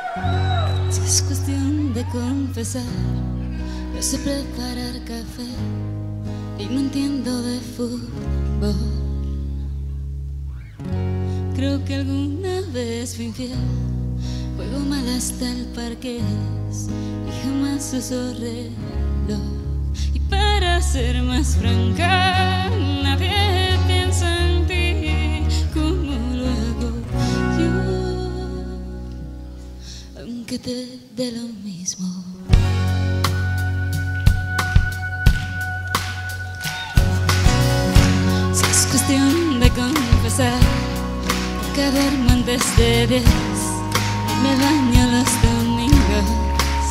Si es cuestión de confesar, no sé preparar café y no entiendo de fútbol. Creo que alguna vez fui infiel, juego mal hasta el parqués y jamás uso reloj. Y para ser más franca, nadie piensa en ti como lo hago yo, aunque te dé lo mismo. Si es cuestión de confesar, que duermo antes de 10 y me baño los domingos.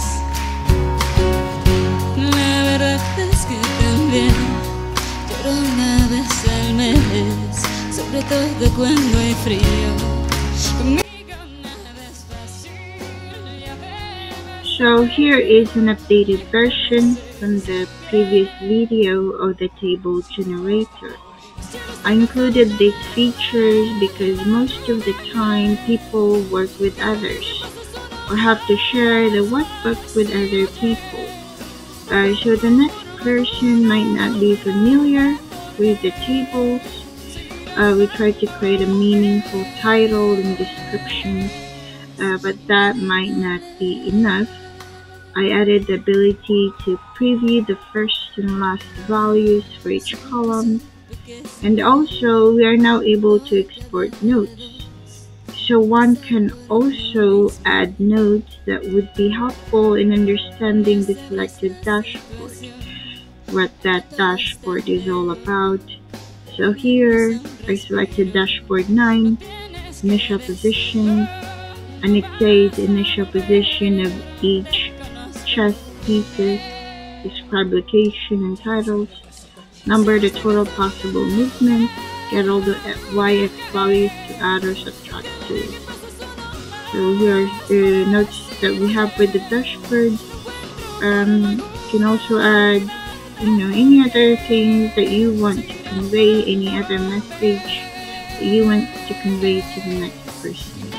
La verdad es que también lloro una vez al mes, sobre todo cuando hay frío. Conmigo nada es fácil, ya ves. So here is an updated version from the previous video of the table generator. I included these features because most of the time people work with others or have to share the workbook with other people. So the next person might not be familiar with the tables. We tried to create a meaningful title and description, but that might not be enough. I added the ability to preview the first and last values for each column. And also, we are now able to export notes. So one can also add notes that would be helpful in understanding the selected dashboard, what that dashboard is all about. So here, I selected dashboard 9, initial position, and it says initial position of each chess pieces, describe location and titles, number the total possible movements, get all the y-x values to add or subtract to. So here are the notes that we have with the dashboard. You can also add, any other things that you want to convey, any other message that you want to convey to the next person.